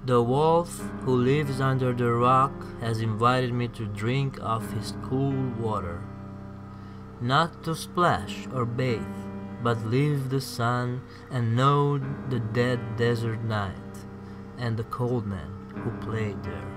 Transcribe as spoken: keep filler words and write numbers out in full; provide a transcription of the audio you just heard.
The wolf who lives under the rock has invited me to drink of his cool water, not to splash or bathe, but live the sun and know the dead desert night and the cold man who played there.